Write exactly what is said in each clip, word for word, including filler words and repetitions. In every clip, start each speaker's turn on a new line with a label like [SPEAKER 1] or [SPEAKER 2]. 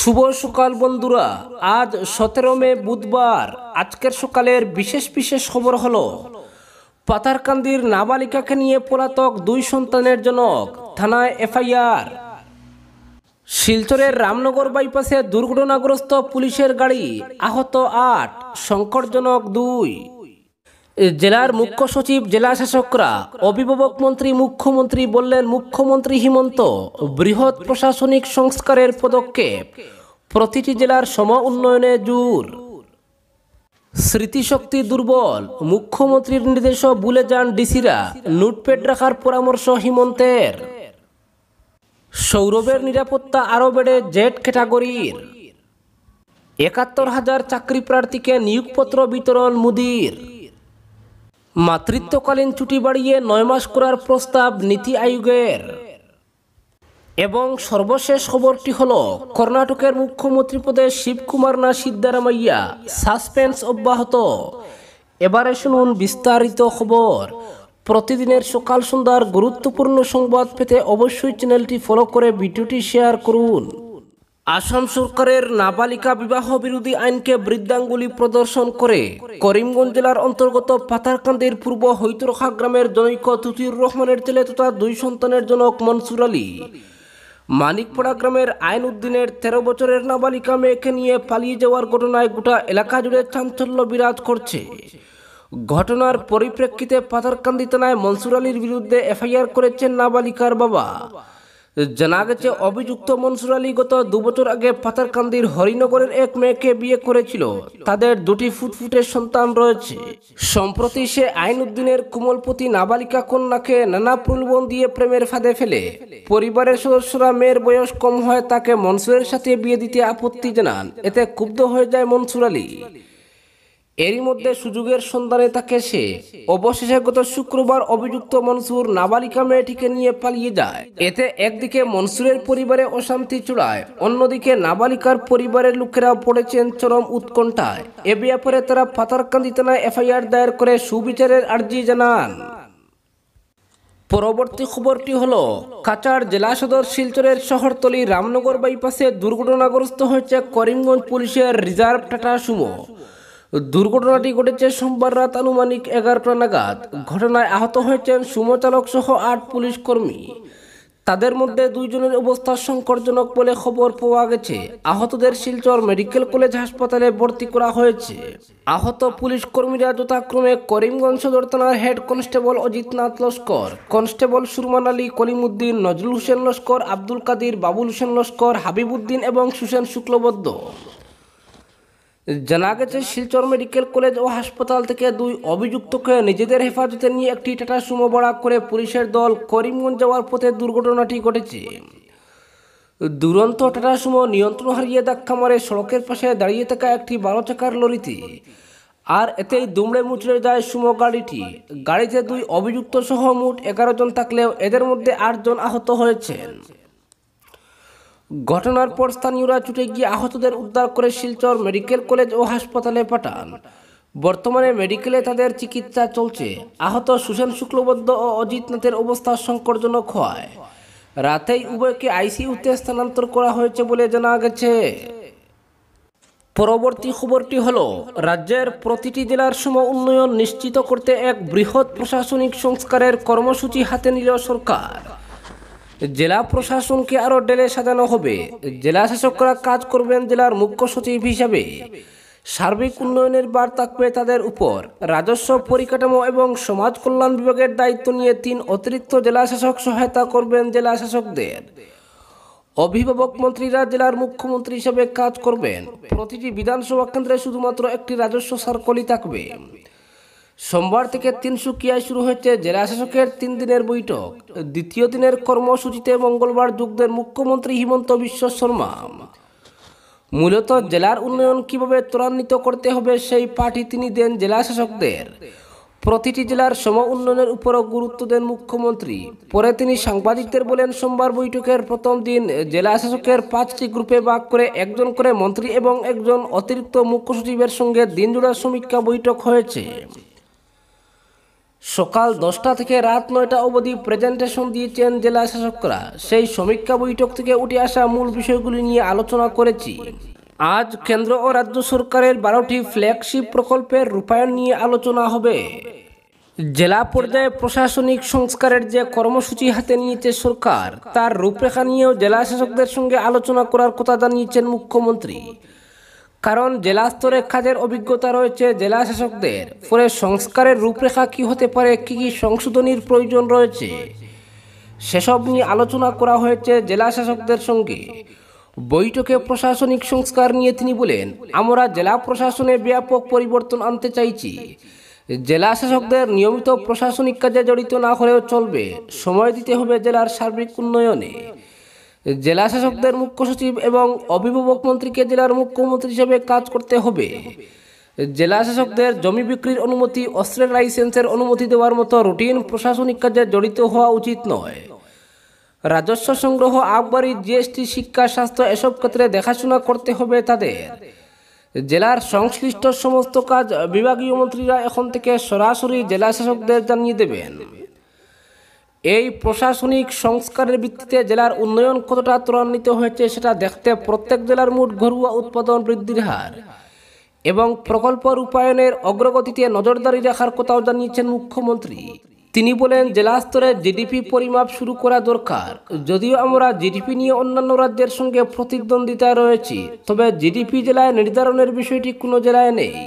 [SPEAKER 1] শুভ সকাল বন্ধুরা। আজ সতেরো মে বুধবার। আজকের সকালের বিশেষ বিশেষ খবর হলো পাথারকান্দির নাবালিকাকে নিয়ে পলাতক দুই সন্তানের জনক, থানায় এফআইআর। শিলচরের রামনগর বাইপাসে দুর্ঘটনাগ্রস্ত পুলিশের গাড়ি, আহত আট, সংকটজনক দুই। জেলার মুখ্য সচিব, জেলা শাসকরা, অভিভাবক মন্ত্রী, মুখ্যমন্ত্রী বললেন মুখ্যমন্ত্রী হিমন্ত বৃহৎ প্রশাসনিক সংস্কারের পদক্ষেপ, প্রতিটি জেলার সম উন্নয়নে জোর। স্মৃতিশক্তি দুর্বল, মুখ্যমন্ত্রীর নির্দেশও ভুলে যান ডিসিরা, নোটপ্যাড রাখার পরামর্শ হিমন্তের। সৌরভের নিরাপত্তা আরও বেড়ে জেড ক্যাটাগরির। একাত্তর হাজার চাকরি প্রার্থীকে নিয়োগপত্র বিতরণ মোদির। মাতৃত্বকালীন ছুটি বাড়িয়ে নয় মাস করার প্রস্তাব নীতি আয়োগের। এবং সর্বশেষ খবরটি হল কর্ণাটকের মুখ্যমন্ত্রী পদে শিবকুমার না সিদ্ধারামাইয়া, সাসপেন্স অব্যাহত। এবারে শুনুন বিস্তারিত খবর। প্রতিদিনের সকাল সন্ধ্যার গুরুত্বপূর্ণ সংবাদ পেতে অবশ্যই চ্যানেলটি ফলো করে ভিডিওটি শেয়ার করুন। আসাম সরকারের নাবালিকা বিবাহ বিরোধী আইনকে বৃদ্ধাঙ্গুলি প্রদর্শন করে করিমগঞ্জ জেলার অন্তর্গত পাথারকান্দির পূর্ব হৈতরখা গ্রামের জনৈক তুতির রহমানের ছেলে তথা দুই সন্তানের জনক মনসুর আলী মানিকপাড়া গ্রামের আইন উদ্দিনের তেরো বছরের নাবালিকা মেয়েকে নিয়ে পালিয়ে যাওয়ার ঘটনায় গোটা এলাকা জুড়ে চাঞ্চল্য বিরাজ করছে। ঘটনার পরিপ্রেক্ষিতে পাথারকান্দি থানায় মনসুর আলীর বিরুদ্ধে এফআইআর করেছেন নাবালিকার বাবা। জানা গেছে, অভিযুক্ত মনসুর আলী গত দুবছর আগে পাথারকান্দির হরিনগরের এক মেয়েকে বিয়ে করেছিল। তাদের দুটি ফুটফুটে সন্তান রয়েছে। সম্প্রতি সে আইন উদ্দিনের কোমলপতি নাবালিকা কন্যাকে নানা প্রলোভন দিয়ে প্রেমের ফাঁদে ফেলে পরিবারের সদস্যরা মেয়ের বয়স কম হয় তাকে মনসুরের সাথে বিয়ে দিতে আপত্তি জানান। এতে ক্ষুব্ধ হয়ে যায় মনসুর আলী। এরই মধ্যে সুযোগের সন্ধানে তাকে সে অবশেষে গত শুক্রবার অভিযুক্ত মনসুর নাবালিকা মেয়েটিকে নিয়ে পালিয়ে যায়। এতে একদিকে মনসুরের পরিবারে অশান্তি চড়ায়, অন্যদিকে নাবালিকার পরিবারের লোকেরা পড়েছেন চরম উৎকণ্ঠায়। এ ব্যাপারে তারা পাথারকান্দি থানায় এফআইআর দায়ের করে সুবিচারের আর্জি জানান। পরবর্তী খবরটি হলো কাছাড় জেলা সদর শিলচরের শহরতলি রামনগর বাইপাসে দুর্ঘটনাগ্রস্ত হয়েছে করিমগঞ্জ পুলিশের রিজার্ভ টাটা সুমো। দুর্ঘটনাটি ঘটেছে সোমবার রাত আনুমানিক এগারোটা নাগাদ। ঘটনায় আহত হয়েছেন সুমো চালক সহ আট পুলিশ কর্মী। তাদের মধ্যে দুইজনের অবস্থা সংকটজনক বলে খবর পাওয়া গেছে। আহতদের শিলচর মেডিকেল কলেজ হাসপাতালে ভর্তি করা হয়েছে। আহত পুলিশ কর্মীরা যথাক্রমে করিমগঞ্জ সদর থানার head constable Ajitnath Laskar, constable Surman Ali, Kalimuddin, Nazrul Hossain Laskar, Abdul Kadir, Babul Hossain Laskar, Habibuddin এবং সুসেন শুক্লবদ্ধ। জানা গেছে, শিলচর মেডিকেল কলেজ ও হাসপাতাল থেকে দুই অভিযুক্তকে নিজেদের হেফাজতে নিয়ে একটি টাটা সুমো ভাড়া করে পুলিশের দল করিমগঞ্জ যাওয়ার পথে দুর্ঘটনাটি ঘটেছে। দুরন্ত টাটা সুমো নিয়ন্ত্রণ হারিয়ে ধাক্কা মারে সড়কের পাশে দাঁড়িয়ে থাকা একটি বারো চাকার লরিতে। আর এতেই দুমড়ে মুচড়ে যায় সুমো গাড়িটি। গাড়িতে দুই অভিযুক্ত সহ মোট এগারো জন থাকলেও এদের মধ্যে আট জন আহত হয়েছেন। ঘটনার পর স্থানীয়রা ছুটে গিয়ে আহতদের উদ্ধার করে শিলচর মেডিকেল কলেজ ও হাসপাতালে পাঠান। বর্তমানে মেডিকেলে তাদের চিকিৎসা চলছে। আহত সুসেন শুক্লবদ্ধ ও অজিতনাথের অবস্থা সংকটজনক হয় রাতেই উভয়কে আইসিইউতে স্থানান্তর করা হয়েছে বলে জানা গেছে। পরবর্তী খবরটি হল রাজ্যের প্রতিটি জেলার সম উন্নয়ন নিশ্চিত করতে এক বৃহৎ প্রশাসনিক সংস্কারের কর্মসূচি হাতে নিল সরকার। জেলা প্রশাসনকে আরও ঢেলে সাজানো হবে। জেলা শাসকরা কাজ করবেন জেলার মুখ্য সচিব হিসাবে। সার্বিক উন্নয়নের ভার থাকবে তাদের উপর। রাজস্ব, পরিকাঠামো এবং সমাজ কল্যাণ বিভাগের দায়িত্ব নিয়ে তিন অতিরিক্ত জেলা শাসক সহায়তা করবেন জেলা শাসকদের। অভিভাবক মন্ত্রীরা জেলার মুখ্যমন্ত্রী হিসেবে কাজ করবেন। প্রতিটি বিধানসভা কেন্দ্রে শুধুমাত্র একটি রাজস্ব সার্কলই থাকবে। সোমবার থেকে তিনসুকিয়ায় শুরু হয়েছে জেলা শাসকের তিন দিনের বৈঠক। দ্বিতীয় দিনের কর্মসূচিতে মঙ্গলবার যোগ দেন মুখ্যমন্ত্রী হিমন্ত বিশ্ব শর্মা। মূলত জেলার উন্নয়ন কিভাবে ত্বরান্বিত করতে হবে সেই পাঠই তিনি দেন জেলা শাসকদের। প্রতিটি জেলার সম উন্নয়নের উপরও গুরুত্ব দেন মুখ্যমন্ত্রী। পরে তিনি সাংবাদিকদের বলেন, সোমবার বৈঠকের প্রথম দিন জেলা শাসকের পাঁচটি গ্রুপে ভাগ করে একজন করে মন্ত্রী এবং একজন অতিরিক্ত মুখ্য সচিবের সঙ্গে দিনজোড়া সমীক্ষা বৈঠক হয়েছে। সকাল দশটা থেকে রাত নয়টা অবধি প্রেজেন্টেশন দিয়েছেন জেলা শাসকরা। সেই সমীক্ষা বৈঠক থেকে উঠে আসা মূল বিষয়গুলি নিয়ে আলোচনা করেছি। আজ কেন্দ্র ও রাজ্য সরকারের বারোটি ফ্ল্যাগশিপ প্রকল্পের রূপায়ণ নিয়ে আলোচনা হবে। জেলা পর্যায়ে প্রশাসনিক সংস্কারের যে কর্মসূচি হাতে নিয়েছে সরকার, তার রূপরেখা নিয়েও জেলা শাসকদের সঙ্গে আলোচনা করার কথা জানিয়েছেন মুখ্যমন্ত্রী। কারণ জেলা স্তরে কাজের অভিজ্ঞতা রয়েছে জেলা শাসকদের, ফলে সংস্কারের রূপরেখা কি হতে পারে, কি কি সংশোধনীর প্রয়োজন রয়েছে, সেসব নিয়ে আলোচনা করা হয়েছে জেলা শাসকদের সঙ্গে। বৈঠকে প্রশাসনিক সংস্কার নিয়ে তিনি বলেন, আমরা জেলা প্রশাসনে ব্যাপক পরিবর্তন আনতে চাইছি। জেলা শাসকদের নিয়মিত প্রশাসনিক কাজে জড়িত না হলেও চলবে, সময় দিতে হবে জেলার সার্বিক উন্নয়নে। জেলা শাসকদের মুখ্য সচিব এবং অভিভাবক মন্ত্রীকে জেলার মুখ্যমন্ত্রী হিসেবে কাজ করতে হবে। জেলা শাসকদের জমি বিক্রির অনুমতি, অস্ত্রের লাইসেন্সের অনুমতি দেওয়ার মতো রুটিন প্রশাসনিক কাজে জড়িত হওয়া উচিত নয়। রাজস্ব সংগ্রহ, আবগারি, জিএসটি, শিক্ষা, স্বাস্থ্য এসব ক্ষেত্রে দেখাশোনা করতে হবে তাদের। জেলার সংশ্লিষ্ট সমস্ত কাজ বিভাগীয় মন্ত্রীরা এখন থেকে সরাসরি জেলা শাসকদের জানিয়ে দেবেন। এই প্রশাসনিক সংস্কারের ভিত্তিতে জেলার উন্নয়ন কতটা ত্বরান্বিত হয়েছে সেটা দেখতে প্রত্যেক জেলার মোট ঘরোয়া উৎপাদন বৃদ্ধির হার এবং প্রকল্প রূপায়ণের অগ্রগতিতে নজরদারি রাখার কথাও জানিয়েছেন মুখ্যমন্ত্রী। তিনি বলেন, জেলা স্তরে জিডিপি পরিমাপ শুরু করা দরকার। যদিও আমরা জিডিপি নিয়ে অন্যান্য রাজ্যের সঙ্গে প্রতিদ্বন্দ্বিতায় রয়েছি, তবে জিডিপি জেলায় নির্ধারণের বিষয়টি কোনো জেলায় নেই।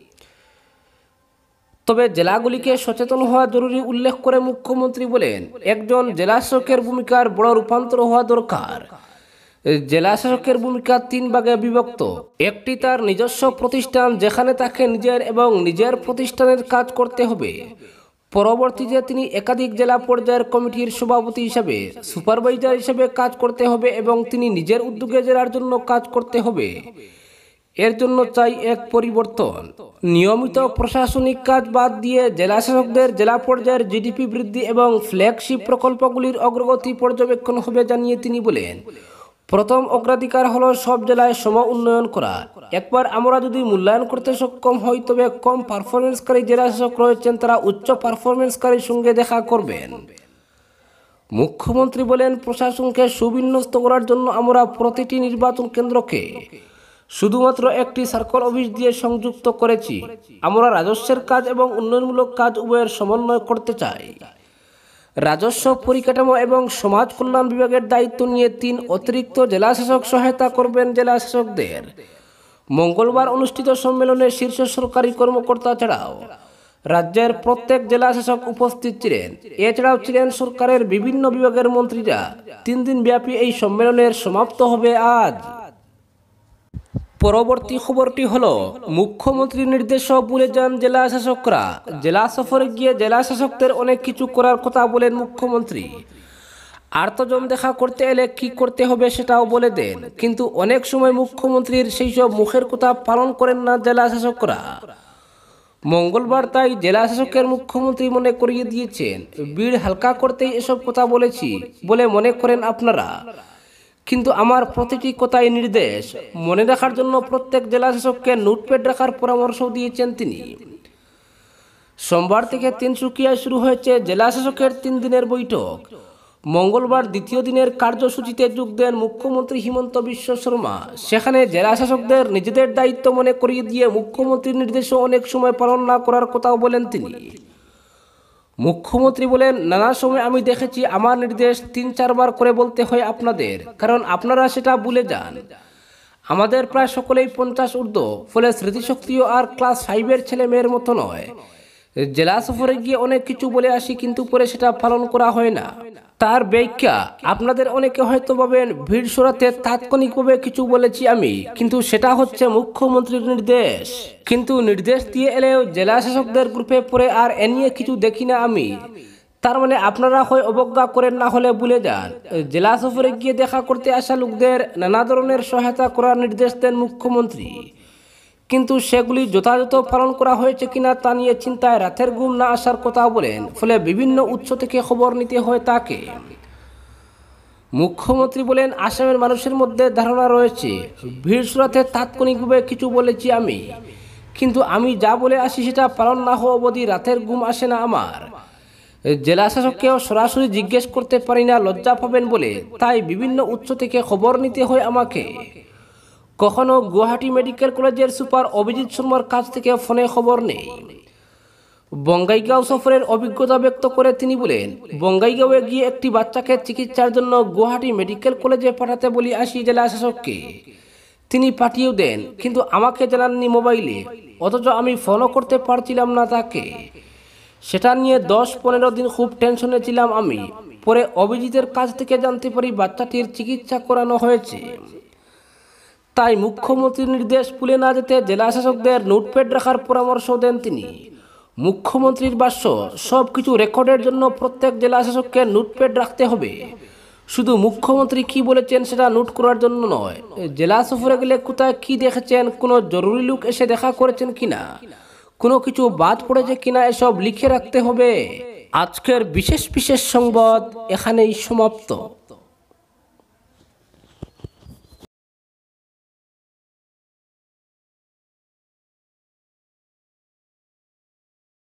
[SPEAKER 1] তবে জেলাগুলিকে সচেতন হওয়া জরুরি উল্লেখ করে মুখ্যমন্ত্রী বলেন, একজন জেলা শাসকের ভূমিকার বড় রূপান্তর হওয়া দরকার। জেলা শাসকের ভূমিকা তিন ভাগে বিভক্ত। একটি তার নিজস্ব প্রতিষ্ঠান, যেখানে তাকে নিজের এবং নিজের প্রতিষ্ঠানের কাজ করতে হবে। পরবর্তীতে তিনি একাধিক জেলা পর্যায়ের কমিটির সভাপতি হিসেবে, সুপারভাইজার হিসেবে কাজ করতে হবে এবং তিনি নিজের উদ্যোগে জেলার জন্য কাজ করতে হবে। এর জন্য চাই এক পরিবর্তন। নিয়মিত প্রশাসনিক কাজ বাদ দিয়ে জেলা শাসকদের জেলা পর্যায়ের জিডিপি বৃদ্ধি এবং ফ্ল্যাগশিপ প্রকল্পগুলির অগ্রগতি পর্যবেক্ষণ হবে জানিয়ে তিনি বলেন, প্রথম অগ্রাধিকার হলো সব জেলায় সম উন্নয়ন করা। একবার আমরা যদি মূল্যায়ন করতে সক্ষম হই, তবে কম পারফরমেন্সকারী জেলা শাসক রয়েছেন, তারা উচ্চ পারফরমেন্সকারীর সঙ্গে দেখা করবেন। মুখ্যমন্ত্রী বলেন, প্রশাসনকে সুবিন্যস্ত করার জন্য আমরা প্রতিটি নির্বাচন কেন্দ্রকে শুধুমাত্র একটি সার্কল অফিস দিয়ে সংযুক্ত করেছি। আমরা রাজস্বের কাজ এবং উন্নয়নমূলক কাজ উভয়ের সমন্বয় করতে চাই। রাজস্ব, পরিকাঠামো এবং সমাজ কল্যাণ বিভাগের দায়িত্ব নিয়ে তিন অতিরিক্ত জেলা শাসক সহায়তা করবেন জেলা শাসকদের। মঙ্গলবার অনুষ্ঠিত সম্মেলনে শীর্ষ সরকারি কর্মকর্তা ছাড়াও রাজ্যের প্রত্যেক জেলা শাসক উপস্থিত ছিলেন। এছাড়াও ছিলেন সরকারের বিভিন্ন বিভাগের মন্ত্রীরা। তিন দিন ব্যাপী এই সম্মেলনের সমাপ্ত হবে আজ। পরবর্তী খবরটি হলো, মুখ্যমন্ত্রীর নির্দেশও ভুলে যান জেলা শাসকরা। জেলা সফরে গিয়ে জেলা শাসকদের অনেক কিছু করার কথা বলেন মুখ্যমন্ত্রী। আর্তজন দেখা করতে এলে কি করতে হবে সেটাও বলে দেন, কিন্তু অনেক সময় মুখ্যমন্ত্রীর সেই সব মুখের কথা পালন করেন না জেলা শাসকরা। মঙ্গলবার তাই জেলা শাসকের মুখ্যমন্ত্রী মনে করিয়ে দিয়েছেন, ভিড় হালকা করতেই এসব কথা বলেছি বলে মনে করেন আপনারা, কিন্তু আমার প্রতিটি কথাই নির্দেশ। মনে রাখার জন্য প্রত্যেক জেলা শাসককে নোটপ্যাড রাখার পরামর্শ দিয়েছেন তিনি। সোমবার থেকে তিনসুকিয়ায় শুরু হয়েছে জেলা শাসকের তিন দিনের বৈঠক। মঙ্গলবার দ্বিতীয় দিনের কার্যসূচিতে যোগ দেন মুখ্যমন্ত্রী হিমন্ত বিশ্ব শর্মা। সেখানে জেলা শাসকদের নিজেদের দায়িত্ব মনে করিয়ে দিয়ে মুখ্যমন্ত্রীর নির্দেশও অনেক সময় পালন না করার কথাও বলেন তিনি। মুখ্যমন্ত্রী বলেন, নানা সময় আমি দেখেছি আমার নির্দেশ তিন চারবার করে বলতে হয় আপনাদের, কারণ আপনারা সেটা ভুলে যান। আমাদের প্রায় সকলেই পঞ্চাশ ঊর্ধ্ব, ফলে স্মৃতিশক্তিও আর ক্লাস ফাইভের ছেলে মেয়ের মতো নয়। জেলা সফরে গিয়ে অনেক কিছু বলে আসি, কিন্তু পরে সেটা পালন করা হয় না। তার ব্যাখ্যা, আপনাদের অনেকে হয়তো ভাবেন ভিড় সরাতে তাৎক্ষণিকভাবে কিছু বলেছি আমি, কিন্তু সেটা হচ্ছে মুখ্যমন্ত্রীর নির্দেশ। কিন্তু নির্দেশ দিয়ে এলেও জেলা শাসকদের গ্রুপে পড়ে আর এ নিয়ে কিছু দেখি না আমি। তার মানে আপনারা হয় অবজ্ঞা করেন, না হলে ভুলে যান। জেলা সফরে গিয়ে দেখা করতে আসা লোকদের নানা ধরনের সহায়তা করার নির্দেশ দেন মুখ্যমন্ত্রী, কিন্তু সেগুলি যথাযথ পালন করা হয়েছে কিনা তা নিয়ে চিন্তায় রাতের ঘুম না আসার কথা বলেন, ফলে বিভিন্ন উৎস থেকে খবর নিতে হয় তাকে। মুখ্যমন্ত্রী বলেন, আসামের মানুষের মধ্যে ধারণা রয়েছে ভিড় সরাতে তাৎক্ষণিকভাবে কিছু বলেছি আমি, কিন্তু আমি যা বলে আসি সেটা পালন না হওয়া অবধি রাতের ঘুম আসে না আমার। জেলা শাসককেও সরাসরি জিজ্ঞেস করতে পারি না, লজ্জা পাবেন বলে, তাই বিভিন্ন উৎস থেকে খবর নিতে হয় আমাকে। কখনো গুয়াহাটি মেডিকেল কলেজের সুপার অভিজিৎ শর্মার কাছ থেকে ফোনে খবর নেই। বঙ্গাইগাঁও সফরের অভিজ্ঞতা ব্যক্ত করে তিনি বলেন, বঙ্গাইগাঁওয়ে গিয়ে একটি বাচ্চাকে চিকিৎসার জন্য গুয়াহাটি মেডিকেল কলেজে পাঠাতে বলি আসি জেলা শাসককে। তিনি পাঠিয়েও দেন, কিন্তু আমাকে জানাননি মোবাইলে, অথচ আমি ফোনও করতে পারছিলাম না তাকে। সেটা নিয়ে দশ পনেরো দিন খুব টেনশনে ছিলাম আমি। পরে অভিজিতের কাছ থেকে জানতে পারি বাচ্চাটির চিকিৎসা করানো হয়েছে। তাই মুখ্যমন্ত্রীর নির্দেশ ভুলে না যেতে জেলা শাসকদের নোটপ্যাড রাখার পরামর্শ দেন তিনি। মুখ্যমন্ত্রীর ভাষ্য, সব কিছু রেকর্ডের জন্য প্রত্যেক জেলা শাসককে নোটপ্যাড রাখতে হবে। শুধু মুখ্যমন্ত্রী কি বলেছেন সেটা নোট করার জন্য নয়, জেলা সফরে গেলে কোথায় কি দেখেছেন, কোনো জরুরি লোক এসে দেখা করেছেন কিনা, কোনো কিছু বাদ পড়েছে কিনা, এসব লিখে রাখতে হবে। আজকের বিশেষ বিশেষ সংবাদ এখানেই সমাপ্ত।